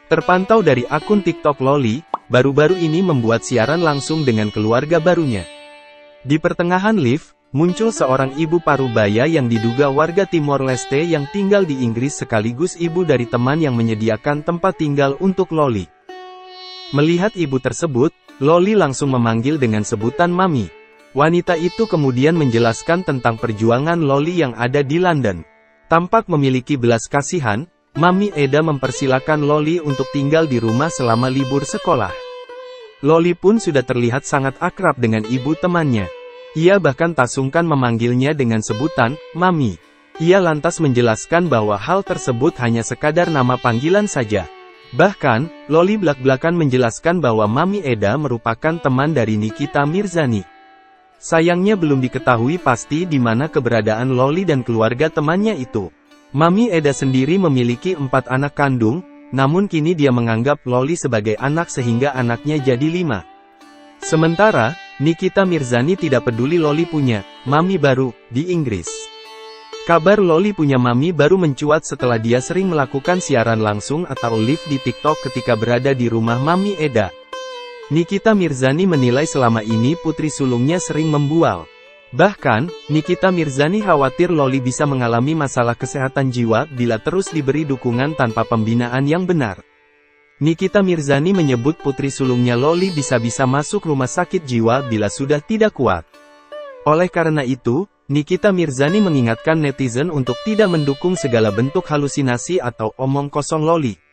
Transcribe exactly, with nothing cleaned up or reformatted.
Terpantau dari akun TikTok Loli, baru-baru ini membuat siaran langsung dengan keluarga barunya. Di pertengahan live, muncul seorang ibu parubaya yang diduga warga Timor Leste yang tinggal di Inggris sekaligus ibu dari teman yang menyediakan tempat tinggal untuk Loli. Melihat ibu tersebut, Loli langsung memanggil dengan sebutan Mami. Wanita itu kemudian menjelaskan tentang perjuangan Loli yang ada di London. Tampak memiliki belas kasihan, Mami Eda mempersilakan Loli untuk tinggal di rumah selama libur sekolah. Loli pun sudah terlihat sangat akrab dengan ibu temannya. Ia bahkan tak sungkan memanggilnya dengan sebutan, Mami. Ia lantas menjelaskan bahwa hal tersebut hanya sekadar nama panggilan saja. Bahkan, Loli belak-belakan menjelaskan bahwa Mami Eda merupakan teman dari Nikita Mirzani. Sayangnya belum diketahui pasti di mana keberadaan Loli dan keluarga temannya itu. Mami Eda sendiri memiliki empat anak kandung, namun kini dia menganggap Loli sebagai anak sehingga anaknya jadi lima. Sementara, Nikita Mirzani tidak peduli Loli punya mami baru di Inggris. Kabar Loli punya mami baru mencuat setelah dia sering melakukan siaran langsung atau live di TikTok ketika berada di rumah Mami Eda. Nikita Mirzani menilai selama ini putri sulungnya sering membual. Bahkan, Nikita Mirzani khawatir Loli bisa mengalami masalah kesehatan jiwa bila terus diberi dukungan tanpa pembinaan yang benar. Nikita Mirzani menyebut putri sulungnya Loli bisa-bisa masuk rumah sakit jiwa bila sudah tidak kuat. Oleh karena itu, Nikita Mirzani mengingatkan netizen untuk tidak mendukung segala bentuk halusinasi atau omong kosong Loli.